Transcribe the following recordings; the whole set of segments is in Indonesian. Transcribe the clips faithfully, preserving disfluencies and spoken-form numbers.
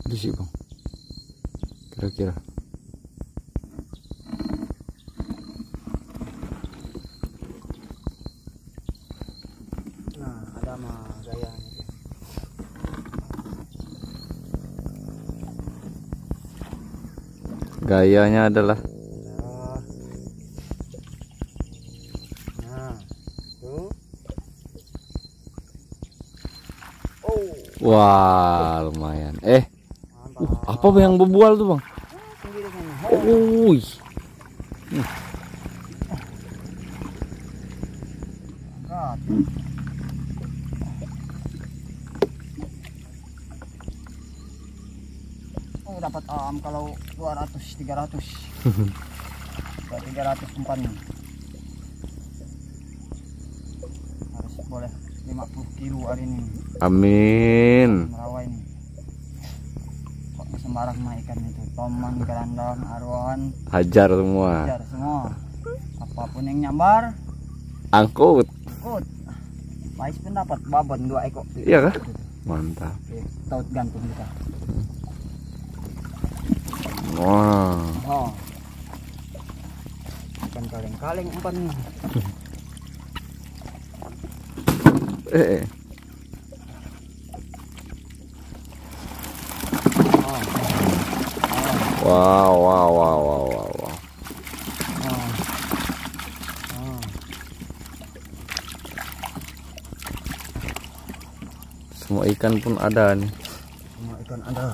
Di sini bang, kira-kira. Nah, ada mah gayanya. Gayanya adalah Nah, tuh. Oh, wah lumayan. Eh, mantap. uh, apa yang berbual tuh bang? Sendiri kan. Oh, wih. Angkat. Oh, dapat am kalau dua ratus tiga ratus. tiga ratus umpannya. Harus boleh lima puluh kilo hari ini. Amin. Merawa ini. Kok sembarang mah ikan itu. Toman, kerandang, arwan, Hajar semua. hajar semua. Apapun yang nyambar, Angkut. ikut. Mais pun dapat babon dua ekor. Iya kah? Mantap. Oke, taut gantung kita. Wah. Oh. Ikan kaleng-kaleng umpannya. Eh. Oh. Wow, wow, wow, wow, wow, wow. Oh. Oh. Semua ikan pun ada nih. Semua ikan ada.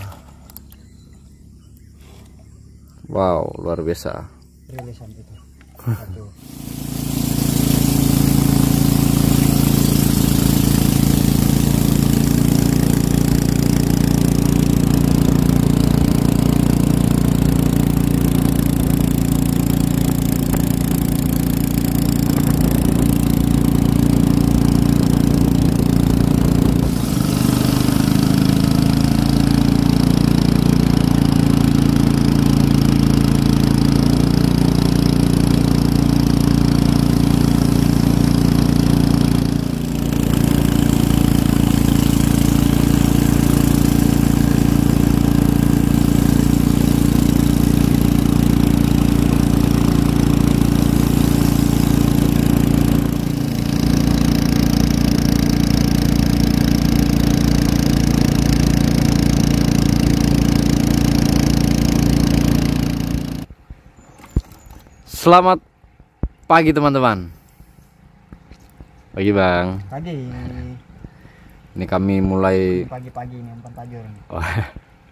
Wow, luar biasa. Rilisan itu. Satu. Selamat pagi teman-teman. Pagi bang. Pagi. Ini kami mulai. Pagi-pagi ini umpan tajur. Wah.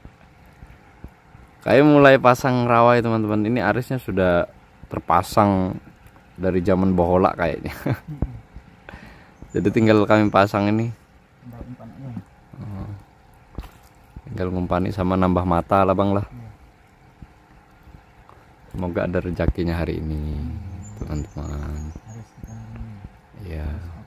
Kayak mulai pasang rawai teman-teman. Ini arisnya sudah terpasang dari zaman bohola kayaknya. Jadi tinggal kami pasang ini. Tinggal ngumpani sama nambah mata lah bang lah. Semoga ada rezekinya hari ini teman-teman. Iya.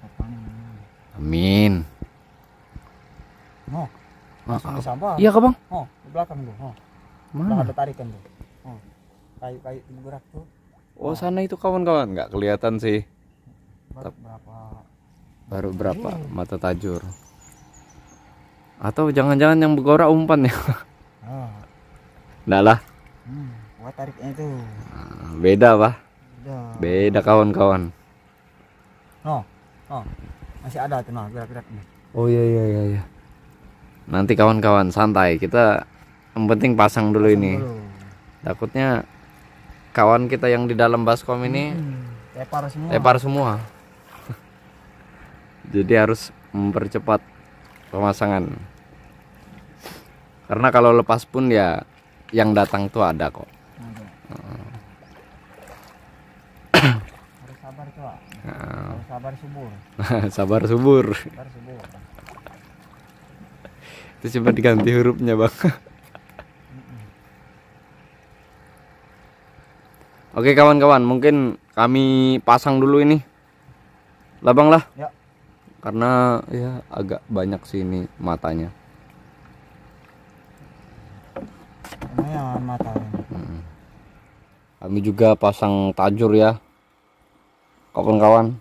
Amin. Oh, Ah, sampah. iya kak bang. Oh, di belakang tuh. Oh. Mana? Ada tarikan tuh. Oh. Kayu-kayu bergerak tuh. Oh sana itu kawan-kawan, nggak kelihatan sih. Baru berapa? Baru berapa mata tajur? Atau jangan-jangan yang bergorak umpan ya? Oh. Nggak lah. Hmm, buat tariknya itu. Nah, beda pak. Beda. Beda kawan-kawan. Oh, oh, masih ada tuh nah gerak-gerak nih. Oh iya iya iya. iya. Nanti kawan-kawan santai, kita yang penting pasang dulu Pasang ini. dulu. Takutnya kawan kita yang di dalam baskom ini Hmm, tepar semua. tepar semua. Jadi harus mempercepat pemasangan. Karena kalau lepas pun ya yang datang tuh ada kok. Ada. Heeh. Harus sabar coba. Nah, Harus sabar subur. sabar subur. Sabar subur. Itu coba diganti hurufnya bang. Oke kawan-kawan, mungkin kami pasang dulu ini lah bang lah. Ya. Karena ya agak banyak sih ini matanya. Lumayan mata ini. Hmm. Kami juga pasang tajur ya kawan-kawan.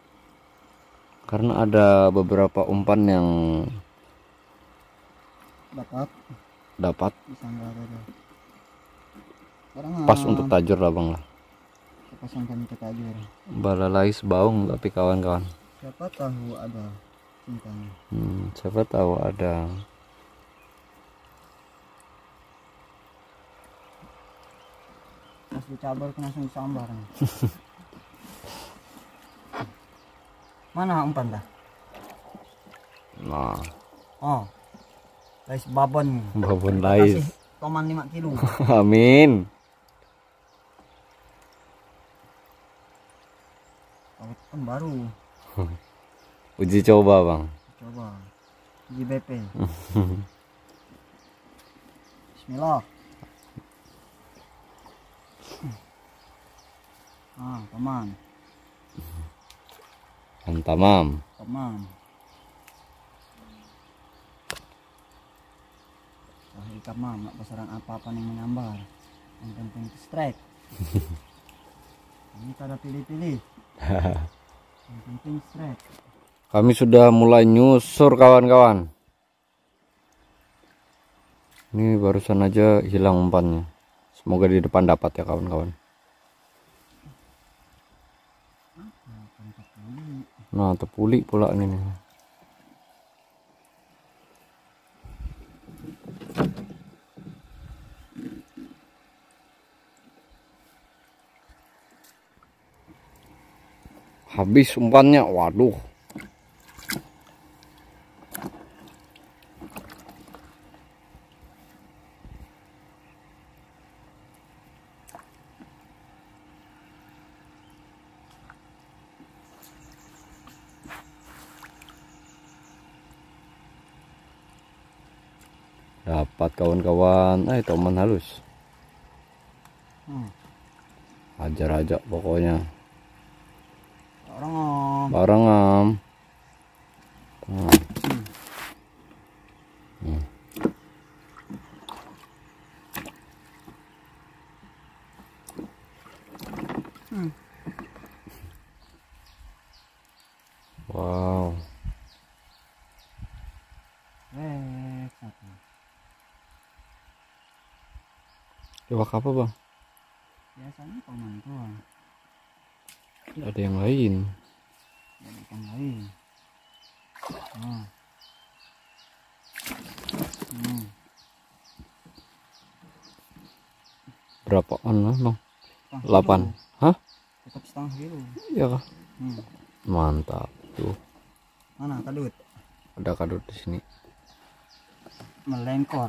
Karena ada beberapa umpan yang dapat Dapat. bisa nggak ada. Sekarang Pas ah, untuk tajur lah bang lah. pasang kami ke tajur. Balalai sebaung tapi kawan-kawan. Siapa tahu ada cintanya. Hmm, siapa tahu ada. Pas dicabar kena langsung disambar. Mana umpan dah? Nah, Oh, lais babon. babon lais. Kasih toman lima kilo. Amin. Kawat kan baru. Uji coba bang. Coba. Uji B P. Bismillah. Ah, teman. Antamam. Teman. Wahai kamam, nak besaran apa-apa yang menyambar. Yang penting strike. Ini tak ada pilih-pilih. Yang penting strike. Kami sudah mulai nyusur kawan-kawan. Ini barusan aja hilang umpannya. Semoga di depan dapat ya kawan-kawan. Nah, tepuli pula ini nih. Habis umpannya, waduh. Dapat kawan-kawan. Eh, toman halus. Hmm. Hajar aja pokoknya. Orang Barengan. Nah. Hmm. Hmm. Wow. Eh, satu. Iwak apa bang? Biasanya toman tuh. Ada yang lain. Ada ikan lain. Nah. Hmm. Berapaan lah bang? Setengah delapan. kilo. Hah? Tetap setengah kilo. Iya kah? Hmm. Mantap tuh. Mana kadut? Ada kadut di sini. Melengkor.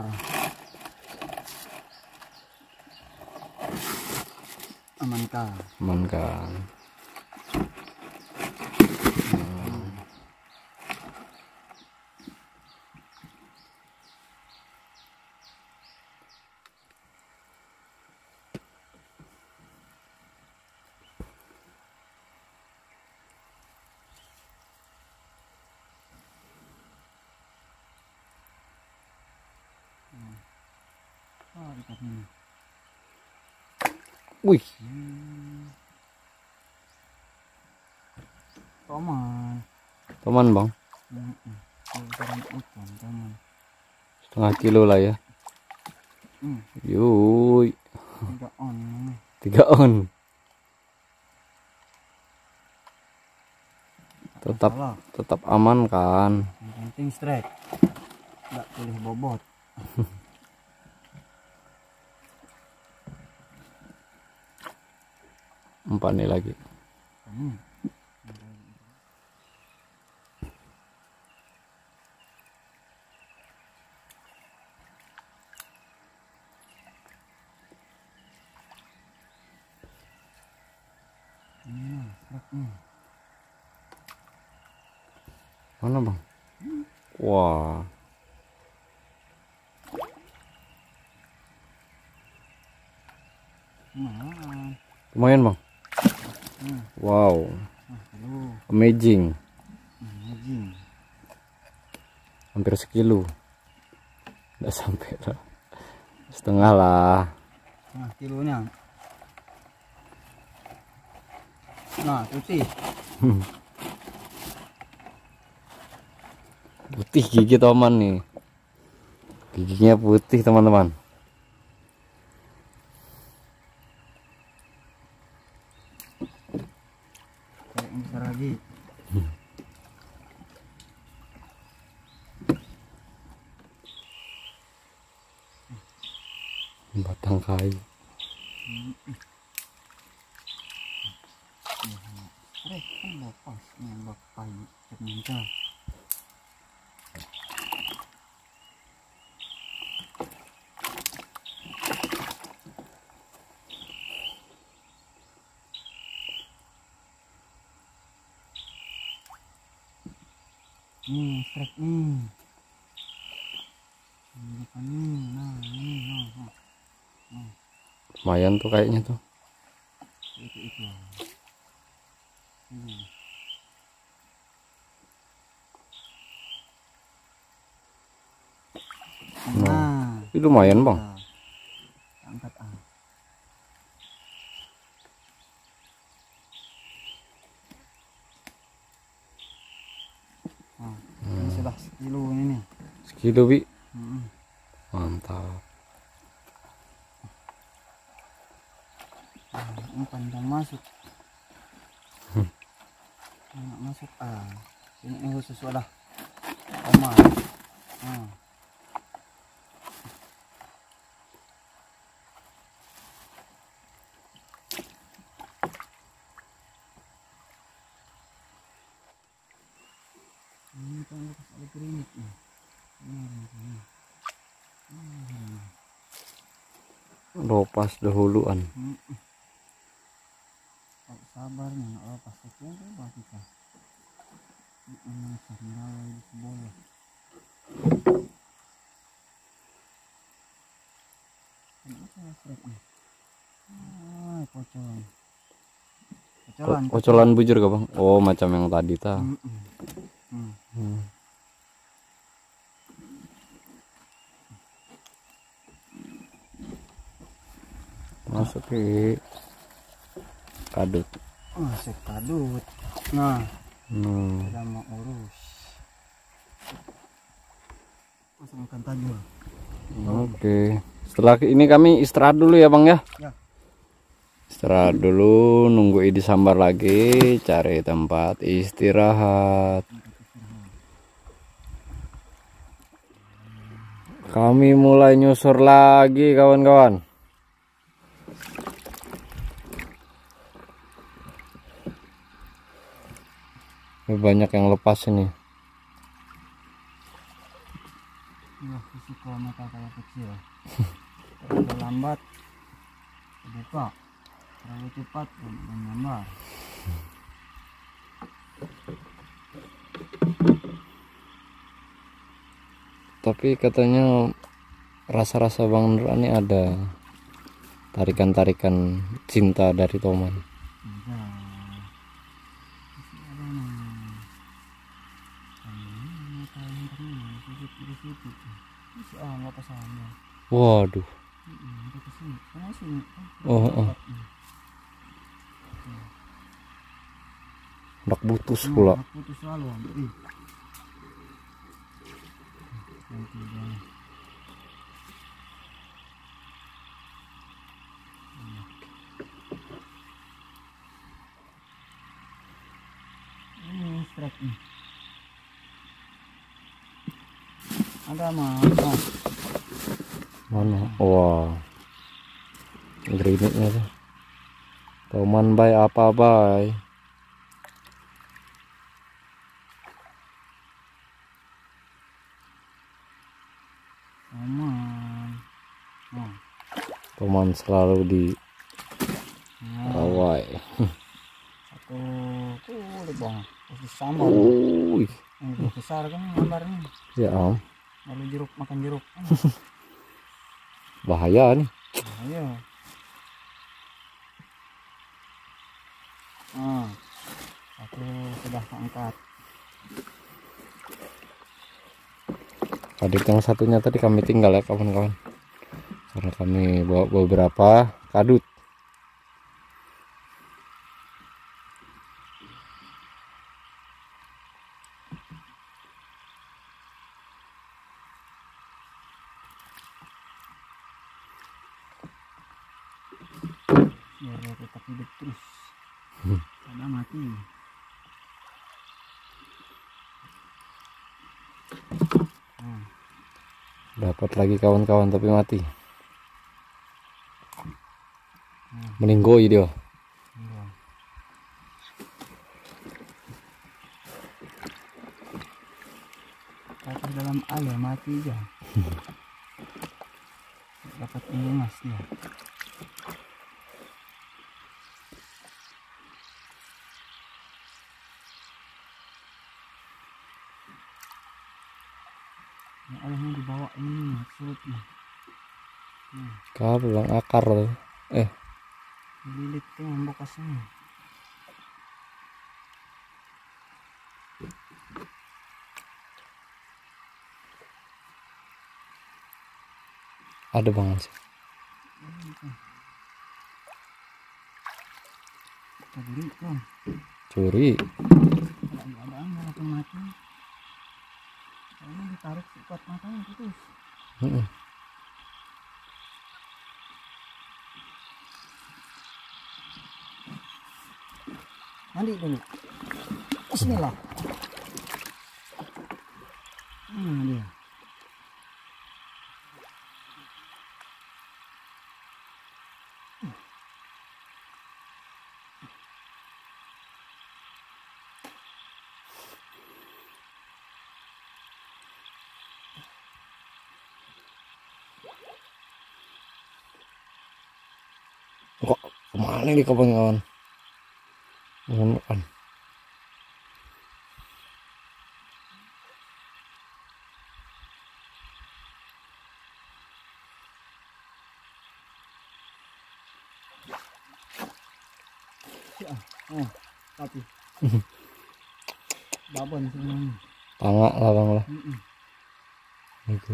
Amankah? Aman kan? Oh, ikatnya. Wih, Hmm. Toman. teman bang. Hmm. Ukuran ikan toman. Setengah kilo lah ya. Hmm. Yuy, Tiga on. tiga on. Tetap Salah. tetap aman kan? Yang penting strike. Nggak pilih bobot. Umpan nih lagi. Hmm. Hmm, strike-nya. Mana bang? Wah, Nah, lumayan bang. hmm. Wow, Nah, aduh, amazing. amazing. Hampir sekilo. Nggak sampai lah. Setengah lah. Nah, kilonya. Nah, putih. Putih gigi toman nih. Giginya putih teman-teman. Cari yang besar lagi. Batang kayu. Rek, kan lepas nembak payu cek muncul. Nih, strike nih. Ini kan nih, nah ini, nah, nah. Nah, Lumayan tuh kayaknya tuh. itu itu. Hmm. Nah, Ini lumayan bang. nah. Angkat ah. Nah, ini sudah sekilo ini nih. Sekilo bi. Hmm. Mantap. Nah, ini pandang masuk. Hmm. Nah, masuk ah. Ini, ini khusus wadah. Oma. Nah. Ini kan lepas ada keringet nih. Hmm. Hmm. Lopas dahuluan. Hmm. Kalau sabar nih, nak lepas sekian tuh bagi kita. Ini sarnirawa di sebelah. Kenapa strike nih? Ah, pocolan. Pocolan. Kocolan bujur gak bang? Oh macam yang tadi ta. Hmm. Hmm. Hmm. Masuk ke kadut. Ah, sekadut. Nah, Hmm. kita mau urus. Pasangkan tajul. Oke. Setelah ini kami istirahat dulu ya bang ya. Ya. Istirahat dulu, nunggu ini sambar lagi, cari tempat istirahat. Kami mulai nyusur lagi kawan-kawan. Banyak yang lepas ini. Ya, risiko mata kayak kecil. Terlalu lambat, buka. Terlalu cepat, dan nyambar. Tapi katanya rasa-rasa Bang Nur ini ada tarikan-tarikan cinta dari Toman. Enggak. Masih ada nih. Ini kain ternyata sisip di situ. Masih ah nggak kesana. Waduh. Itu kesini. Karena sini. Oh, oh. Dak putus pula. Nah, putus selalu. Ih. Nanti jangan. Ini strike nih. Ada mah. Oh. Mana? Wah. Gerimitnya tuh. Toman bay apa bay? Aman. Oh. Toman selalu di kawai. Satu kulit bang. Terus sambar. Uy. Ini besar kan gambarnya. Ya am. Lalu jeruk makan jeruk. Bahaya nih. Ayo. Nah, aku sudah angkat. Kadut yang satunya tadi kami tinggal ya kawan-kawan. Karena kami bawa beberapa kadut. biar dia tetap hidup terus. Ada mati. Nah, Dapat lagi kawan-kawan tapi mati. Meninggoy dia. iya. Jatuh dalam air mati aja. Dapat emas dia. Ya Allah, mau dibawa ini surutnya. Hmm. Kau bang akar tuh. Eh, Lilit tuh membokasnya. ada bang sih. Kita beli kan. Curi. Kalau nggak ada angin langsung mati. Kalau ditarik kuat matanya putus. Mm-mm. Mandi dulu. Bismillah. Hmm, dia. Kok kemana nih kawan-kawan? Menemukan. Ya, oh, tapi babon sebenarnya. Tangak lah bang lah. Mm-mm. Oke.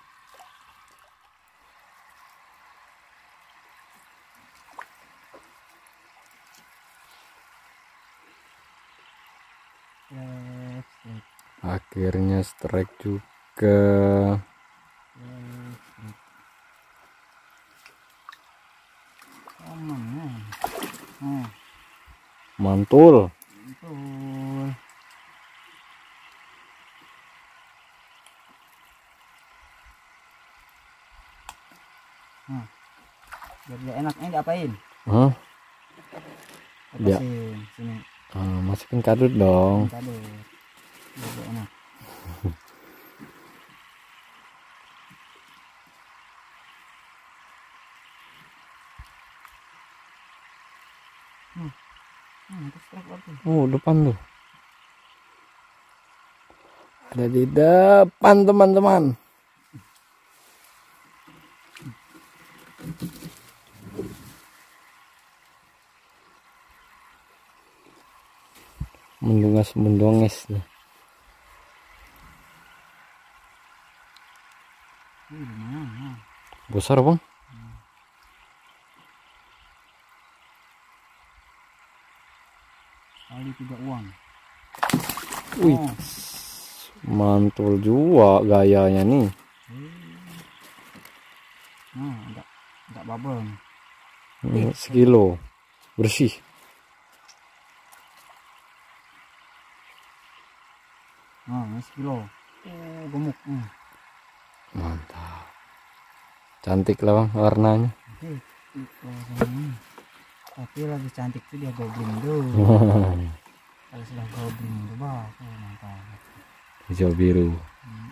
Strike, strike, Akhirnya strike juga. strike, strike. Aman ya. Oh, Mantul. betul. Nah, biar dia enak ini diapain? Hah? Dia. Lepasin sini. Ah, masukin kadut dong. Kado. Biar dia enak. Hmm. Hmm, itu strike waktu. Oh, depan tuh. Ada di depan teman-teman. Mendungas mendonges nih. Wih, lumayan ya. Besar bang. Kali tiga uang. Wih, Oh. mantul juga gayanya nih. Nah, enggak enggak babon. Hmm, sekilo bersih. Nah, ini sekilo. Oh, gemuk. Hmm. Mantap. Cantik lah bang warnanya. Oke, ini. Tapi lebih cantik tuh dia goblin tuh. Kalau sudah goblin itu bah, oh, mantap. Hijau biru. Hmm.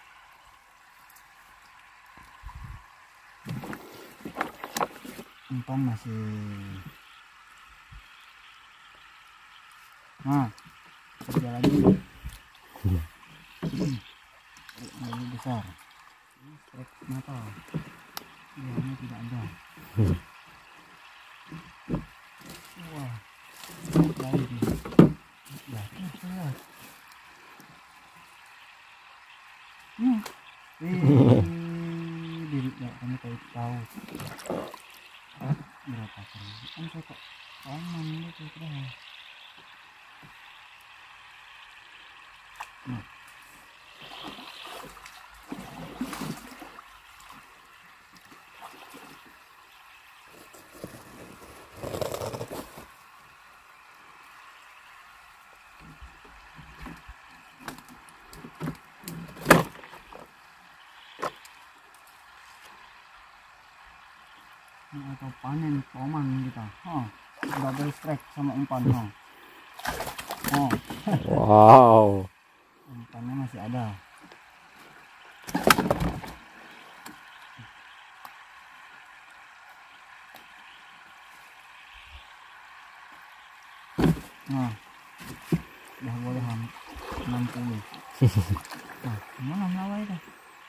Umpan masih. Nah, kerja lagi. Hmm. Lagi besar. Strike mata. Dianya tidak ada. Wah, lagi dia. Ya, lihat. Hmm. Wih, diri ya, kamu tahu tahu. Berapa kali? Kan saya kok aman gitu kira. Nah. Ini atau panen toman kita. Oh, double strike sama umpan. Oh. Oh. Wow. Umpannya masih ada. Nah, udah boleh enam puluh. Nah, mana melawai dah?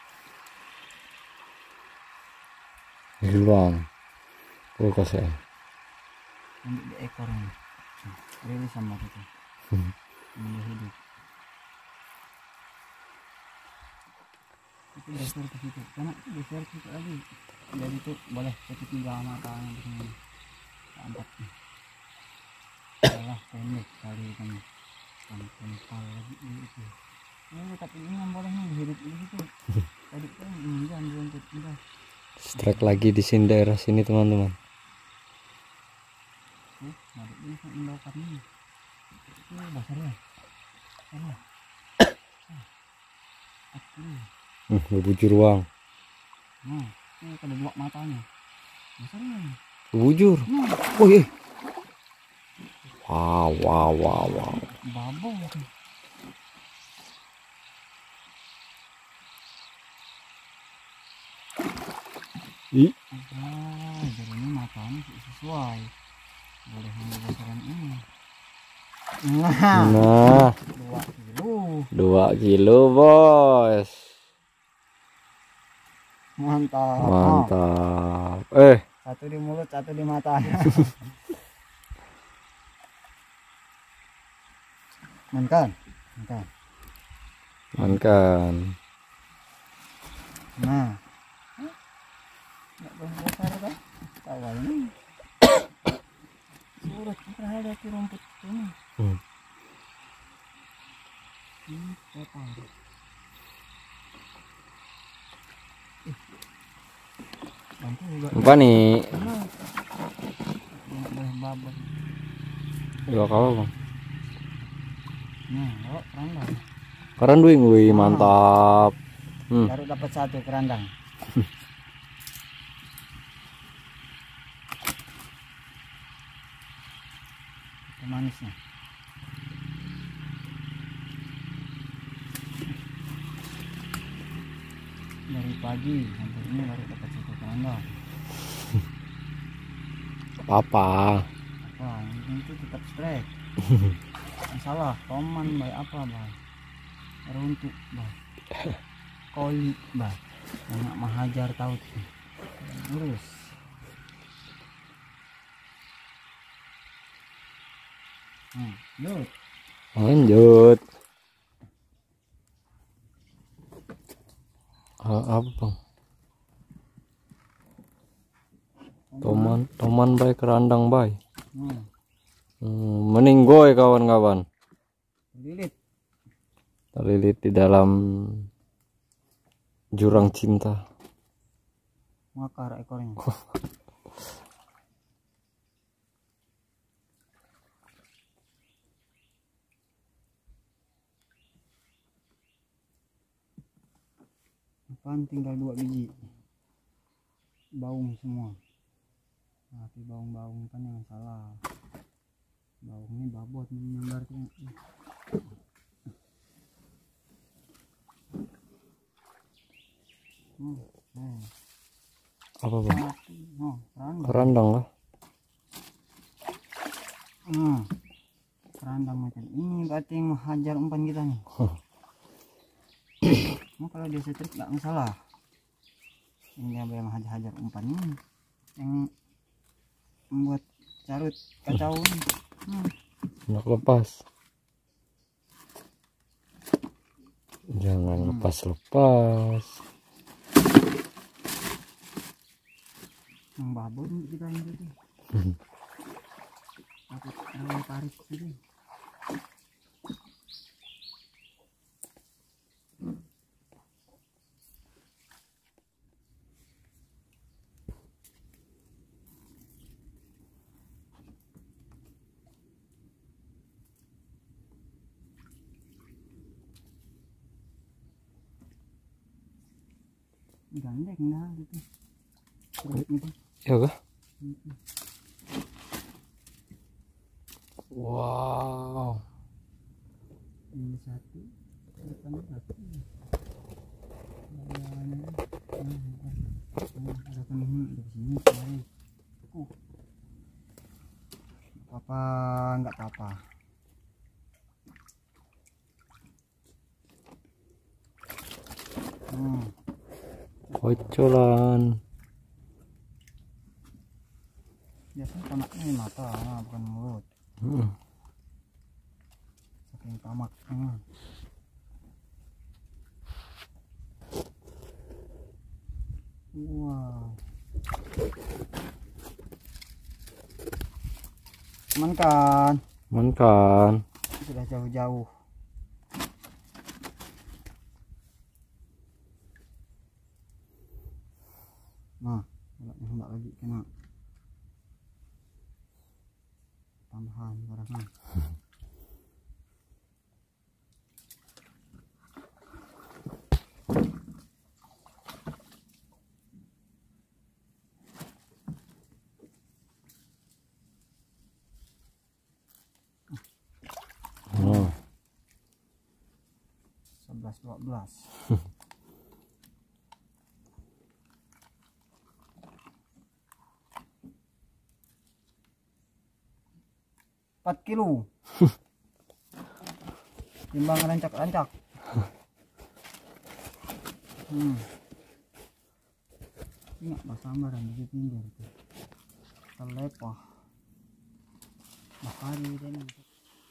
Hilang. Oh kasih. Ambil di ekornya. Nah, rilis sama itu. Hmm. Ini hidup. Itu geser ke situ. Karena geser ke situ lagi. Jadi itu boleh segitiga matanya di sini. Empat. Salah pendek kali kan. Kan kental lagi itu. Ini tapi ini yang boleh nih hidup di situ. Tadi kan ini jangan buntut udah. Strike lagi di sini daerah sini teman-teman. Oke, mari ini kan indokan ini. Itu basarnya. Sana. Aku. Hmm, bubujur uang. Nah, ini kada dua matanya. Basarnya. Bubujur. Nah, Oh iya. Wow, wow, wow, wow. babau tuh. Ih, Ah, jadi ini matanya sesuai. Boleh ambil basaran ini. Nah, nah, dua kilo. dua kilo bos. Mantap. Mantap. Eh, Satu di mulut, satu di mata. Mankan, mankan. mankan. Nah, nggak boleh besar kan? Tahu ini. Surut, pernah ada tuh rumput ini. Hmm. Ini total. Bantu juga. Apa nih? Nah, nggak boleh babak. Dua kalau bang. Nah, kalau kerandang. Keren duing, wih mantap. Hmm. Baru dapat satu kerandang. Itu manisnya. Dari pagi sampai ini baru dapat satu kerandang. Apa? Apa? Yang itu tetap strike. Masalah, toman bay apa bay? Runtuk bay. Koli bay. Anak mahajar tahu tuh. Lurus. Hmm, lanjut. Lanjut. Ah, apa bang? Toman, toman bay kerandang bay. Hmm, Hmm, meninggoy kawan-kawan. lilit. Terlilit di dalam jurang cinta. Makar ekornya. Apaan tinggal dua biji. Baung semua. Tapi baung-baung kan yang salah. Baungnya babot menggambarnya. Hmm, hmm. Apa bang? Oh, kerandang. Kerandang lah. Hmm, kerandang macam ini berarti yang menghajar umpan kita nih. Nah, kalau dia setrik nggak masalah. Ini dia yang menghajar umpan ini yang membuat carut kacau nih. Hmm. Nak lepas. Jangan lepas-lepas. Yang babon kita ini tadi. Takut terlalu tarik sini. Gandeng dah gitu. Terus gitu. Ya kah? Wow. Ini satu, depan satu. Ada penghuni di sini kemarin. Uh. Apa enggak apa-apa. Hmm. Kocolan. Biasanya konaknya ini mata, bukan mulut. Hmm. Saking tamak. Hmm. Wow. Aman kan? Aman kan? Sudah jauh-jauh. Nah, kalau nembak lagi kena tambahan barangnya. Oh. sebelas dua belas. empat kilo. Timbang rancak-rancak. Hmm. Ingat basambaran di pinggir itu. Terlepah. Bakari dan itu.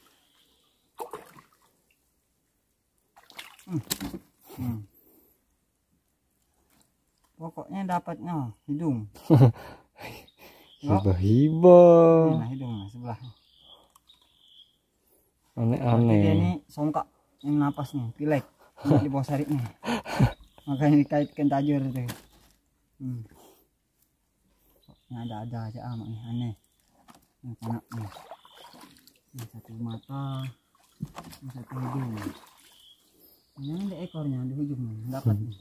Hmm. Hmm. Pokoknya dapatnya hidung. Hibah-hibah. Nah, hidung nah, sebelah. Aneh-aneh. Dia ini songkak yang napas nih, pilek di bawah sariknya. Makanya dikaitkan tajur itu. Hmm. Ini ada-ada aja amat nih, aneh. Ini kanak nih. Ini satu mata, ini satu hidung. Ini ada ekornya di ujungnya, dapat nih.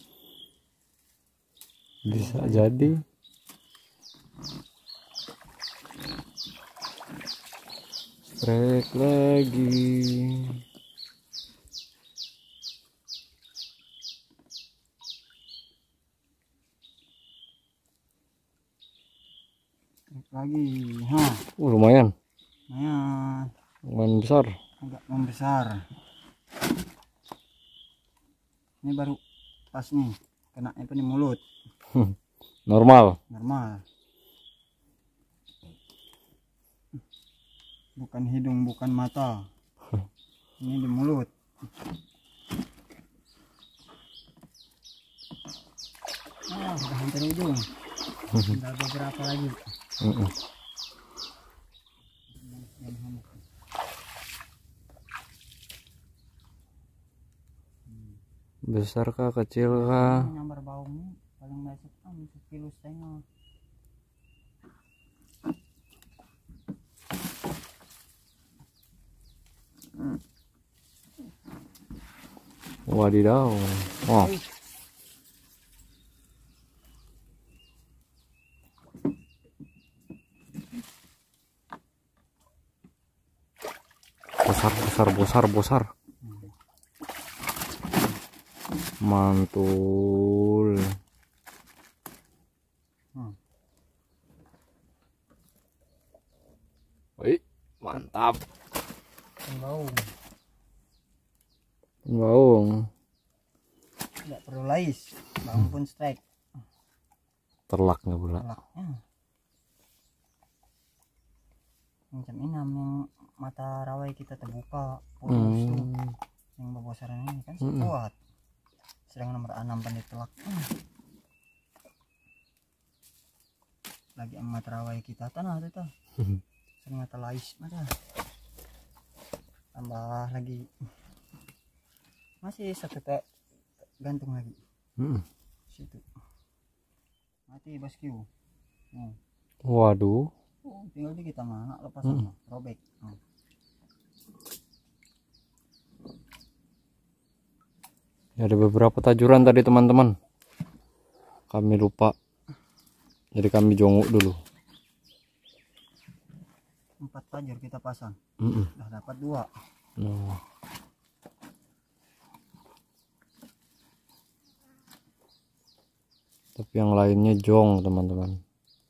Bisa jadi. Strek lagi. Strek lagi, ha. Uh, lumayan. Lumayan. Lumayan besar. Agak membesar. Ini baru pas nih, kena apa nih mulut. Normal. Normal. Bukan hidung, bukan mata. Ini di mulut. Ah, sudah hampir hidung. Tinggal beberapa lagi. Mm -mm. Besar kah, kecil kah? Ini nyambar baunya paling masuk kan sekilo setengah. Wadidaw. Oh. Besar, besar, besar, besar. Mantul. Hmm. Wih, mantap. Bau. Baung. Tidak perlu lais, bau pun strike. Terlak nggak pula? Telaknya. Macam ini yang mata rawai kita terbuka, putus tuh. Hmm. Yang bebosaran ini kan Mm-mm. kuat. Sedang nomor enam pandai telak. Hmm. Lagi yang mata rawai kita tanah itu tuh. Sering mata lais mata. Tambah lagi. Masih satu tek gantung lagi. Hmm. Situ. Mati bosku. Hmm. Waduh. Oh, tinggal di kita mah lepas Mm. sama robek. Hmm. Ada beberapa tajuran tadi teman-teman. Kami lupa. Jadi kami jonguk dulu. empat fajur kita pasang. Mm-mm. Udah dapat dua. Oh. Tapi yang lainnya jong teman-teman.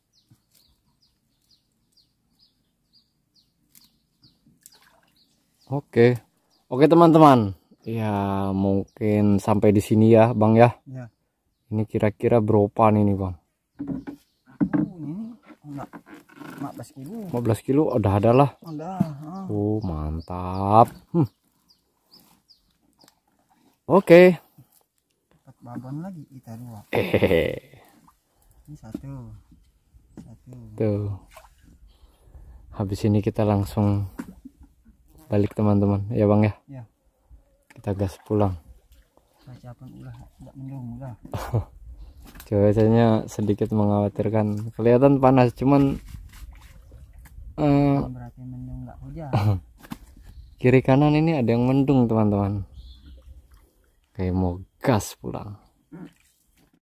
Oke, oke teman-teman. Ya mungkin sampai di sini ya Bang ya. Ya. Ini kira-kira berapa nih nih Bang? Oh, ini enggak lima belas kilo. lima belas kilo udah ada lah. Udah. Ah. Oh mantap. Hmm. Oke. Dapat babon lagi kita dua. Hehehe. Ini satu. Satu. Tuh. Habis ini kita langsung balik teman-teman. Ya Bang ya. Ya. Kita gas pulang. Cuaca pun udah enggak mendung udah. Cuacanya sedikit mengkhawatirkan. Kelihatan panas cuman eh, Berarti mendung enggak hujan. kiri kanan ini ada yang mendung teman-teman. Kayak mau gas pulang.